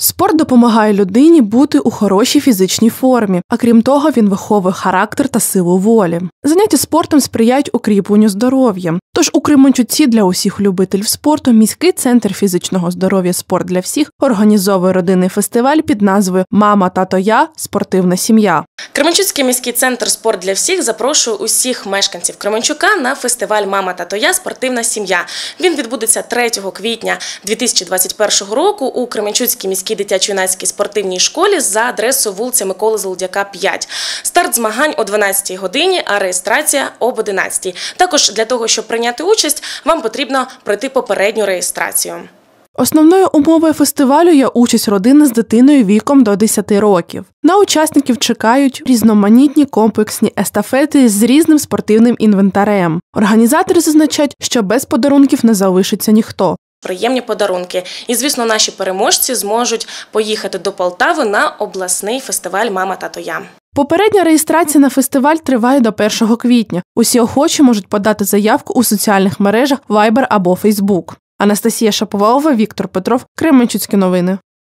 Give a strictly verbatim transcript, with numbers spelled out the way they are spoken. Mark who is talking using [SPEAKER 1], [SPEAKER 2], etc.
[SPEAKER 1] Спорт допомагає людині бути у хорошій фізичній формі, а крім того, він виховує характер та силу волі. Заняття спортом сприяють укріпленню здоров'я. Тож у Кременчуці для усіх любителів спорту міський центр фізичного здоров'я «Спорт для всіх» організовує родинний фестиваль під назвою «Мама, тато, я. Спортивна сім'я».
[SPEAKER 2] Кременчуцький міський центр «Спорт для всіх» запрошує усіх мешканців Кременчука на фестиваль «Мама, тато, я. Спортивна сім'я». Він відбудеться третього квітня дві тисячі двадцять першого року у Кременчуцькій міській дитячо-юнацькій спортивній школі за адресою вулиця Миколи Золодяка, п'ять. Старт змагань о дванадцятій годині, а реєстрація об одинадцятій. Також для того, щоб прийняти участь, вам потрібно пройти попередню реєстрацію.
[SPEAKER 1] Основною умовою фестивалю є участь родини з дитиною віком до десяти років. На учасників чекають різноманітні комплексні естафети з різним спортивним інвентарем. Організатори зазначають, що без подарунків не залишиться ніхто.
[SPEAKER 2] Приємні подарунки. І, звісно, наші переможці зможуть поїхати до Полтави на обласний фестиваль «Мама, тато, я».
[SPEAKER 1] Попередня реєстрація на фестиваль триває до першого квітня. Усі охочі можуть подати заявку у соціальних мережах Viber або Facebook. Анастасія Шаповалова, Віктор Петров, Кременчуцькі новини.